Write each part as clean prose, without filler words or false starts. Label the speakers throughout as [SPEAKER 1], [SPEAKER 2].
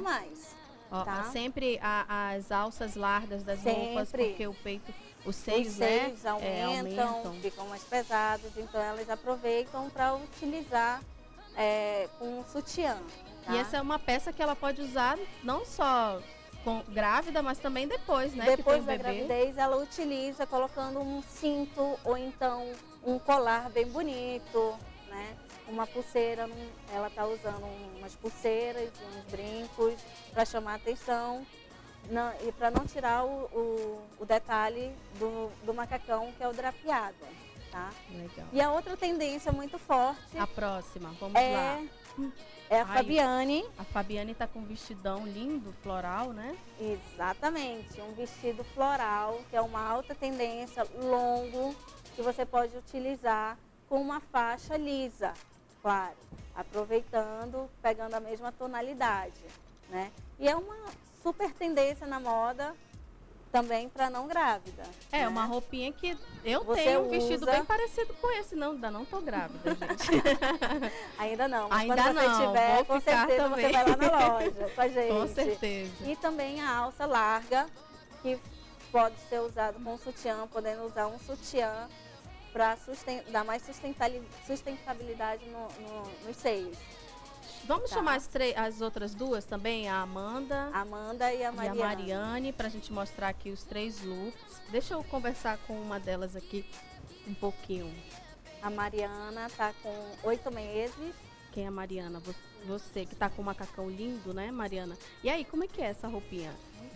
[SPEAKER 1] mais.
[SPEAKER 2] Ó,
[SPEAKER 1] Tá?
[SPEAKER 2] sempre as alças largas das roupas, porque o peito, os seios,
[SPEAKER 1] aumentam, ficam mais pesados, então elas aproveitam para utilizar com sutiã. Tá?
[SPEAKER 2] E essa é uma peça que ela pode usar não só grávida, mas também depois, né?
[SPEAKER 1] Depois da gravidez, ela utiliza colocando um cinto ou então um colar bem bonito, né? Uma pulseira, ela está usando umas pulseiras, uns brincos para chamar a atenção e para não tirar o detalhe do macacão, que é o drapeado, tá?
[SPEAKER 2] Legal.
[SPEAKER 1] E a outra tendência muito forte...
[SPEAKER 2] A próxima, vamos lá.
[SPEAKER 1] É a Fabiane.
[SPEAKER 2] A Fabiane está com um vestidão lindo, floral, né?
[SPEAKER 1] Exatamente, um vestido floral, que é uma alta tendência, longo, que você pode utilizar com uma faixa lisa, claro, aproveitando, pegando a mesma tonalidade, né? E é uma super tendência na moda também para não grávida.
[SPEAKER 2] É,
[SPEAKER 1] né?
[SPEAKER 2] Uma roupinha que eu
[SPEAKER 1] Você
[SPEAKER 2] tenho um vestido
[SPEAKER 1] usa...
[SPEAKER 2] bem parecido com esse, ainda não tô grávida, gente.
[SPEAKER 1] Ainda não, mas
[SPEAKER 2] ainda
[SPEAKER 1] quando você
[SPEAKER 2] não,
[SPEAKER 1] tiver, com certeza
[SPEAKER 2] também.
[SPEAKER 1] você vai lá na loja com a gente.
[SPEAKER 2] Com certeza.
[SPEAKER 1] E também a alça larga, que pode ser usado com sutiã, podendo usar um sutiã para dar mais sustentabilidade nos seios.
[SPEAKER 2] Vamos chamar as outras duas também, a Amanda
[SPEAKER 1] e a
[SPEAKER 2] Mariane, para a gente mostrar aqui os 3 looks. Deixa eu conversar com uma delas aqui um pouquinho.
[SPEAKER 1] A Mariana está com 8 meses.
[SPEAKER 2] Quem é a Mariana? Você que está com um macacão lindo, né, Mariana? E aí, como é que é essa roupinha?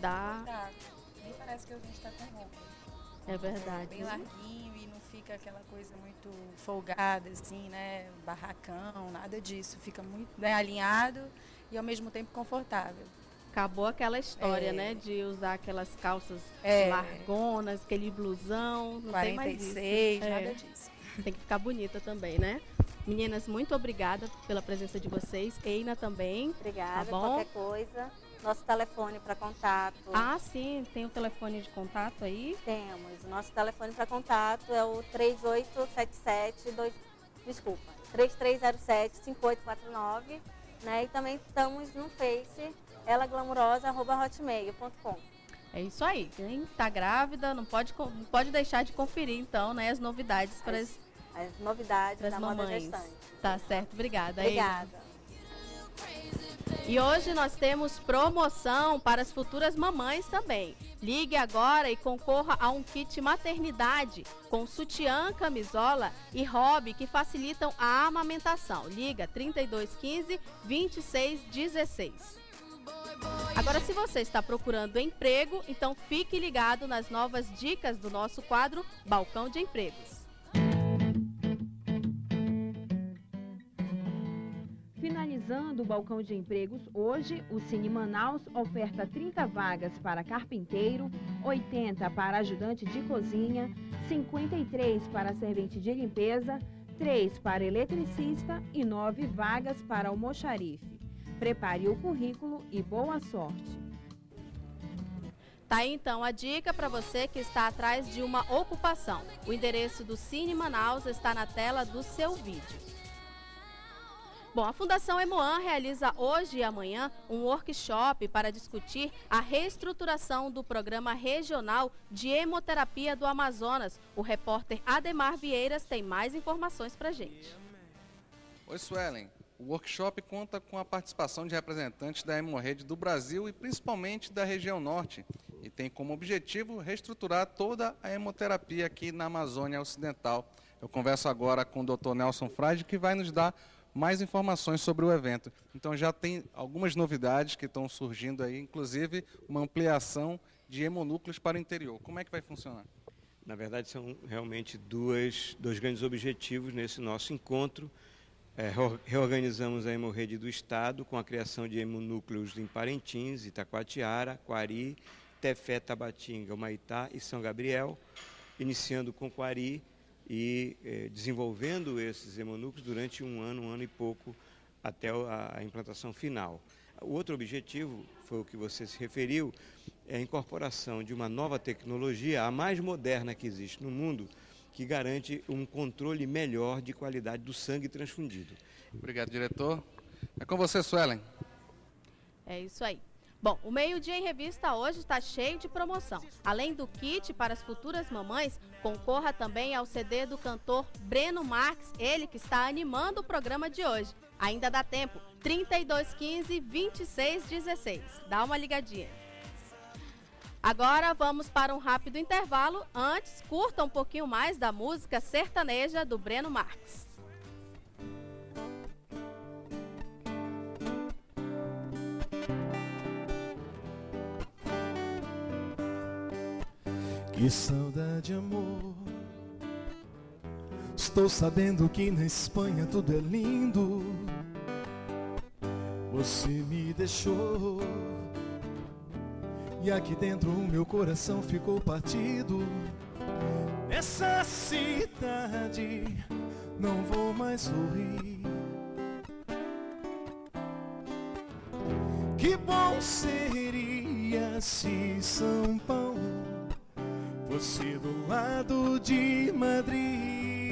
[SPEAKER 3] Nem parece que a gente está com roupa.
[SPEAKER 2] É verdade.
[SPEAKER 3] Bem larguinho e não fica aquela coisa muito folgada, assim, né? Barracão, nada disso. Fica muito bem alinhado e ao mesmo tempo confortável.
[SPEAKER 2] Acabou aquela história, né? De usar aquelas calças largonas, aquele blusão. Não
[SPEAKER 3] 46,
[SPEAKER 2] tem mais isso.
[SPEAKER 3] Nada disso.
[SPEAKER 2] Tem que ficar bonita também, né? Meninas, muito obrigada pela presença de vocês. Eina também.
[SPEAKER 1] Obrigada,
[SPEAKER 2] tá bom?
[SPEAKER 1] Qualquer coisa. Nosso telefone para contato.
[SPEAKER 2] Ah, sim. Tem o telefone de contato aí?
[SPEAKER 1] Temos. O nosso telefone para contato é o 3307-5849, né? E também estamos no Face, elaglamurosa@hotmail.com.
[SPEAKER 2] É isso aí. Quem tá grávida não pode deixar de conferir, então, né? As novidades para as
[SPEAKER 1] novidades da moda
[SPEAKER 2] mamães.
[SPEAKER 1] gestante.
[SPEAKER 2] Tá certo. Obrigada.
[SPEAKER 1] Obrigada.
[SPEAKER 2] E hoje nós temos promoção para as futuras mamães também. Ligue agora e concorra a um kit maternidade com sutiã, camisola e hobby que facilitam a amamentação. Liga 3215 2616. Agora, se você está procurando emprego, então fique ligado nas novas dicas do nosso quadro Balcão de Empregos.
[SPEAKER 4] Finalizando o balcão de empregos, hoje o Cine Manaus oferta 30 vagas para carpinteiro, 80 para ajudante de cozinha, 53 para servente de limpeza, 3 para eletricista e 9 vagas para almoxarife. Prepare o currículo e boa sorte!
[SPEAKER 2] Tá aí então a dica para você que está atrás de uma ocupação. O endereço do Cine Manaus está na tela do seu vídeo. Bom, a Fundação Emoan realiza hoje e amanhã um workshop para discutir a reestruturação do Programa Regional de Hemoterapia do Amazonas. O repórter Ademar Vieiras tem mais informações para a gente.
[SPEAKER 5] Oi, Suelen. O workshop conta com a participação de representantes da Hemorrede do Brasil e principalmente da região norte e tem como objetivo reestruturar toda a hemoterapia aqui na Amazônia Ocidental. Eu converso agora com o Dr. Nelson Frade, que vai nos dar mais informações sobre o evento. Então já tem algumas novidades que estão surgindo aí, inclusive uma ampliação de hemonúcleos para o interior. Como é que vai funcionar?
[SPEAKER 6] Na verdade, são realmente dois grandes objetivos nesse nosso encontro. Reorganizamos a Hemorrede do Estado com a criação de hemonúcleos em Parintins, Itacoatiara, Quari, Tefé, Tabatinga, Humaitá e São Gabriel, iniciando com Quari, e desenvolvendo esses hemonúcleos durante um ano e pouco, até a implantação final. O outro objetivo, foi o que você se referiu, é a incorporação de uma nova tecnologia, a mais moderna que existe no mundo, que garante um controle melhor de qualidade do sangue transfundido.
[SPEAKER 5] Obrigado, diretor. É com você, Suelen.
[SPEAKER 2] É isso aí. Bom, o Meio-Dia em Revista hoje está cheio de promoção. Além do kit para as futuras mamães, concorra também ao CD do cantor Breno Marques, ele que está animando o programa de hoje. Ainda dá tempo, 3215-2616. Dá uma ligadinha. Agora vamos para um rápido intervalo. Antes, curta um pouquinho mais da música sertaneja do Breno Marques.
[SPEAKER 7] Que saudade, amor. Estou sabendo que na Espanha tudo é lindo. Você me deixou e aqui dentro o meu coração ficou partido. Nessa cidade não vou mais sorrir. Que bom seria se São Paulo fosse do lado de Madrid.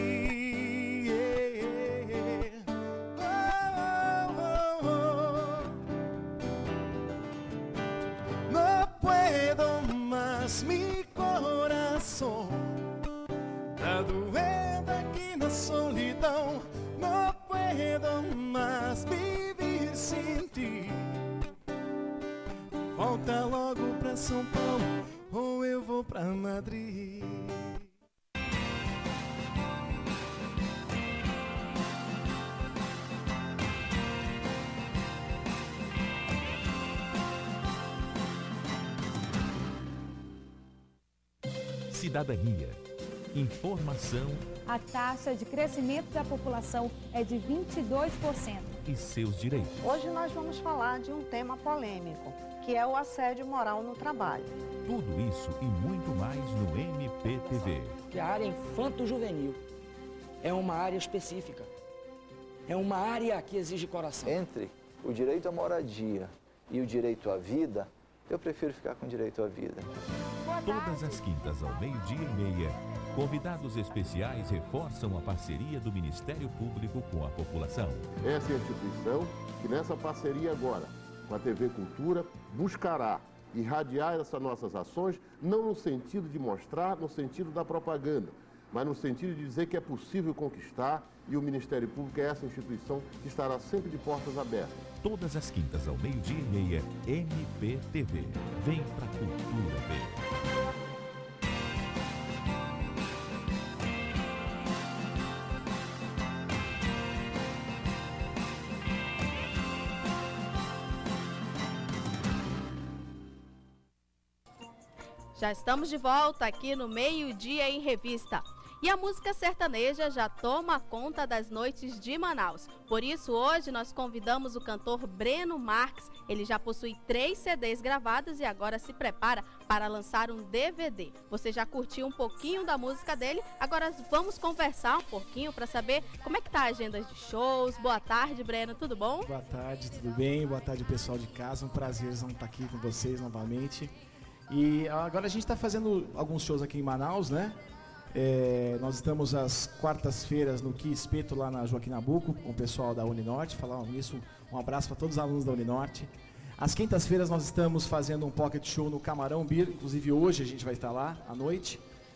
[SPEAKER 7] No puedo más, mi corazón tá doendo aqui na solidão. No puedo más viver sem ti. Volta logo pra São Paulo ou eu vou pra Madrid.
[SPEAKER 8] Cidadania. Informação.
[SPEAKER 9] A taxa de crescimento da população é de 22%.
[SPEAKER 8] E seus direitos.
[SPEAKER 10] Hoje nós vamos falar de um tema polêmico, que é o assédio moral no trabalho.
[SPEAKER 8] Tudo isso e muito mais no MPTV.
[SPEAKER 11] A área infanto-juvenil é uma área específica. É uma área que exige coração.
[SPEAKER 12] Entre o direito à moradia e o direito à vida, eu prefiro ficar com o direito à vida.
[SPEAKER 8] Todas as quintas ao 12:30, convidados especiais reforçam a parceria do Ministério Público com a população.
[SPEAKER 13] Essa é a instituição que nessa parceria agora com a TV Cultura buscará irradiar essas nossas ações, não no sentido de mostrar, no sentido da propaganda, mas no sentido de dizer que é possível conquistar, e o Ministério Público é essa instituição que estará sempre de portas abertas.
[SPEAKER 8] Todas as quintas ao 12:30, MPTV. Vem pra Cultura ver.
[SPEAKER 2] Já estamos de volta aqui no Meio-Dia em Revista. E a música sertaneja já toma conta das noites de Manaus. Por isso, hoje nós convidamos o cantor Breno Marques. Ele já possui 3 CDs gravados e agora se prepara para lançar um DVD. Você já curtiu um pouquinho da música dele? Agora vamos conversar um pouquinho para saber como é que tá a agenda de shows. Boa tarde, Breno, tudo bom?
[SPEAKER 14] Boa tarde, tudo bem? Boa tarde, pessoal de casa. Um prazer estar aqui com vocês novamente. E agora a gente está fazendo alguns shows aqui em Manaus, né? Nós estamos às quartas-feiras no Ki Espeto, lá na Joaquim Nabuco, com o pessoal da Uninorte. Falar nisso, um abraço para todos os alunos da Uninorte. Às quintas-feiras nós estamos fazendo um pocket show no Camarão Beer, inclusive hoje a gente vai estar lá à noite.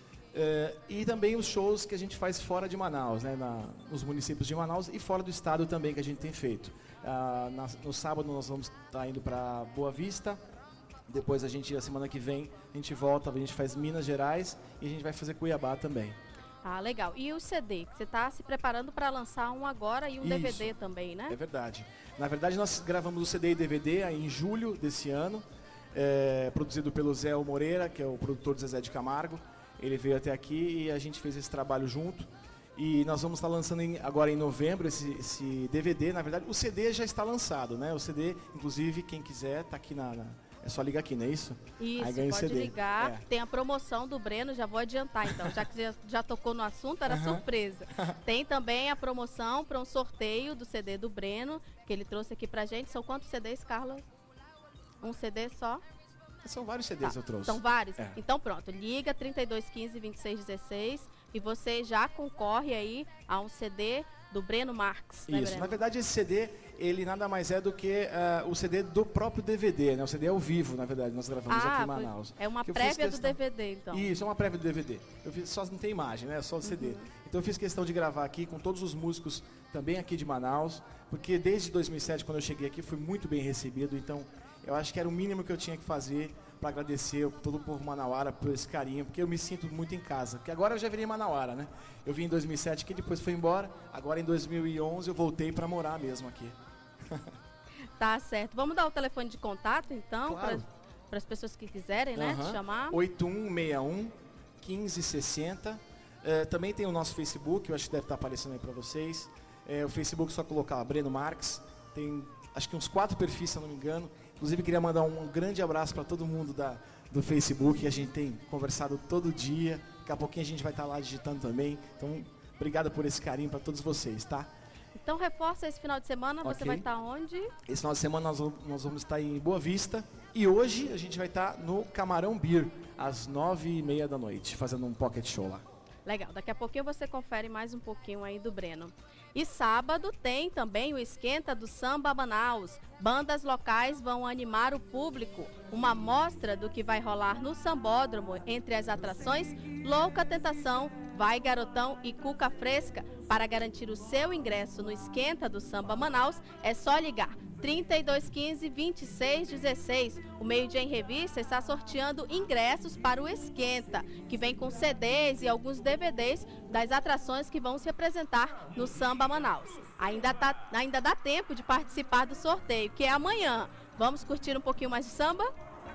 [SPEAKER 14] E também os shows que a gente faz fora de Manaus, né, nos municípios de Manaus e fora do estado também, que a gente tem feito. No sábado nós vamos estar indo para Boa Vista. Depois a semana que vem, a gente volta, a gente faz Minas Gerais e a gente vai fazer Cuiabá também.
[SPEAKER 2] Ah, legal. E o CD? Você está se preparando para lançar um agora e um DVD também, né?
[SPEAKER 14] É verdade. Na verdade, nós gravamos o CD e DVD em julho desse ano, produzido pelo Zé Moreira, que é o produtor do Zezé de Camargo. Ele veio até aqui e a gente fez esse trabalho junto. E nós vamos estar lançando agora em novembro esse DVD. Na verdade, o CD já está lançado, né? O CD, inclusive, quem quiser, está aqui é só ligar aqui, não é isso?
[SPEAKER 2] Isso,
[SPEAKER 14] aí ganha
[SPEAKER 2] pode
[SPEAKER 14] o CD.
[SPEAKER 2] ligar. Tem a promoção do Breno, já vou adiantar então, já que já tocou no assunto, era surpresa. Tem também a promoção para um sorteio do CD do Breno, que ele trouxe aqui pra gente. São quantos CDs, Carla? Um CD só?
[SPEAKER 14] São vários CDs eu trouxe.
[SPEAKER 2] São vários? Então pronto, liga 3215-2616 e você já concorre aí a um CD do Breno Marques.
[SPEAKER 14] Isso,
[SPEAKER 2] né, Breno?
[SPEAKER 14] na verdade esse CD ele nada mais é do que o CD do próprio DVD, né? O CD ao vivo, na verdade, nós gravamos aqui em Manaus.
[SPEAKER 2] É uma prévia do DVD, então.
[SPEAKER 14] Isso, é uma prévia do DVD. Só não tem imagem, né? Só o CD. Então eu fiz questão de gravar aqui com todos os músicos também aqui de Manaus, porque desde 2007, quando eu cheguei aqui, fui muito bem recebido, então eu acho que era o mínimo que eu tinha que fazer para agradecer todo o povo manauara por esse carinho, porque eu me sinto muito em casa. Porque agora eu já virei manauara, né? Eu vim em 2007 aqui, depois fui embora. Agora em 2011 eu voltei para morar mesmo aqui.
[SPEAKER 2] Tá certo. Vamos dar o telefone de contato, então,
[SPEAKER 14] claro,
[SPEAKER 2] para as pessoas que quiserem, né, te chamar.
[SPEAKER 14] 8161-1560. Também tem o nosso Facebook, eu acho que deve estar aparecendo aí para vocês. O Facebook é só colocar Breno Marques. Tem acho que uns 4 perfis, se eu não me engano. Inclusive, queria mandar um grande abraço para todo mundo do Facebook. A gente tem conversado todo dia. Daqui a pouquinho a gente vai estar lá digitando também. Então, obrigado por esse carinho para todos vocês, tá?
[SPEAKER 2] Então, reforça esse final de semana. Você vai estar onde? Esse
[SPEAKER 14] final de semana nós vamos estar em Boa Vista. E hoje a gente vai estar no Camarão Beer, às 9h30 da noite, fazendo um pocket show lá.
[SPEAKER 2] Legal, daqui a pouquinho você confere mais um pouquinho aí do Breno. E sábado tem também o Esquenta do Samba Manaus. Bandas locais vão animar o público. Uma amostra do que vai rolar no Sambódromo. Entre as atrações, Louca Tentação, Vai Garotão e Cuca Fresca. Para garantir o seu ingresso no Esquenta do Samba Manaus, é só ligar 3215-2616. O Meio Dia em Revista está sorteando ingressos para o Esquenta, que vem com CDs e alguns DVDs das atrações que vão se apresentar no Samba Manaus. Ainda dá tempo de participar do sorteio, que é amanhã. Vamos curtir um pouquinho mais de samba?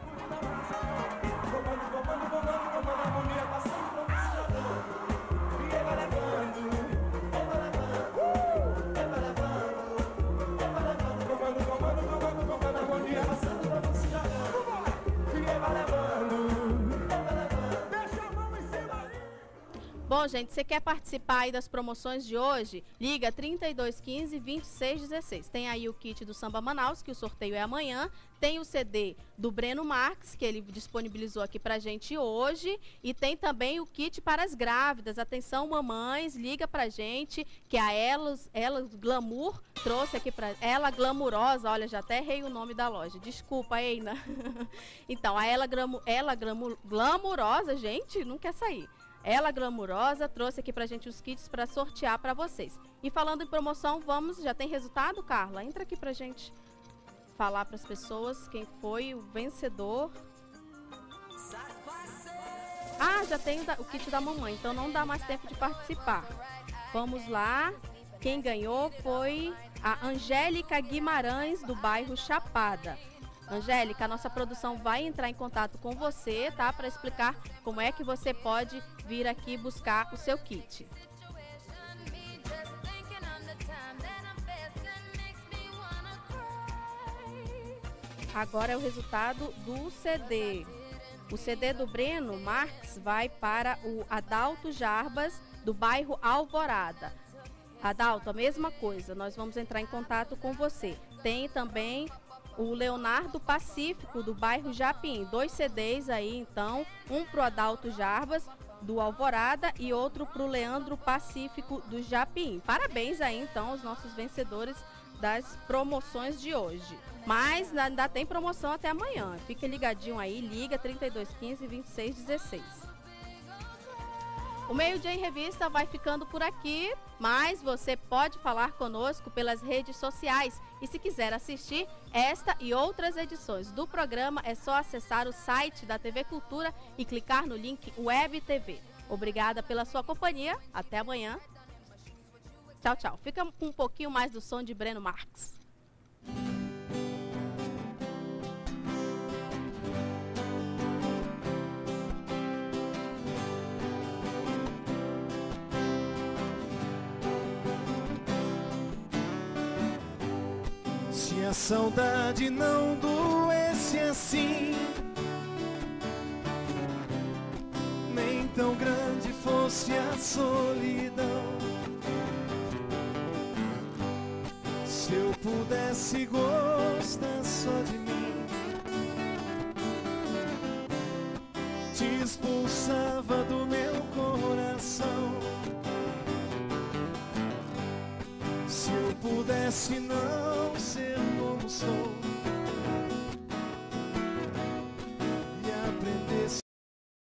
[SPEAKER 2] Bom, gente, você quer participar aí das promoções de hoje? Liga 3215-2616. Tem aí o kit do Samba Manaus, que o sorteio é amanhã. Tem o CD do Breno Marques, que ele disponibilizou aqui pra gente hoje. E tem também o kit para as grávidas. Atenção, mamães, liga pra gente, que a Ela Glamour trouxe aqui pra... Ela Glamurosa, olha, já até errei o nome da loja. Desculpa, Eina. Então, a Ela Glamurosa, gente, não quer sair. Ela Glamurosa trouxe aqui pra gente os kits para sortear para vocês. E falando em promoção, já tem resultado, Carla? Entra aqui pra gente falar para as pessoas quem foi o vencedor. Ah, já tem o kit da mamãe, então não dá mais tempo de participar. Vamos lá. Quem ganhou foi a Angélica Guimarães, do bairro Chapada. Angélica, a nossa produção vai entrar em contato com você, tá? Para explicar como é que você pode vir aqui buscar o seu kit. Agora é o resultado do CD. O CD do Breno Marques vai para o Adalto Jarbas, do bairro Alvorada. Adalto, a mesma coisa, nós vamos entrar em contato com você. Tem também o Leonardo Pacífico, do bairro Japim. 2 CDs aí, então. Um para o Adalto Jarbas, do Alvorada, e outro para o Leandro Pacífico, do Japim. Parabéns aí, então, aos nossos vencedores das promoções de hoje. Mas ainda tem promoção até amanhã. Fica ligadinho aí, liga 3215-2616. O Meio Dia em Revista vai ficando por aqui, mas você pode falar conosco pelas redes sociais. E se quiser assistir esta e outras edições do programa, é só acessar o site da TV Cultura e clicar no link Web TV. Obrigada pela sua companhia. Até amanhã. Tchau, tchau. Fica com um pouquinho mais do som de Breno Marques.
[SPEAKER 7] Se a saudade não doesse assim, nem tão grande fosse a solidão, se eu pudesse gostar só de mim, te expulsava do meu coração. Se eu pudesse não ser como sou,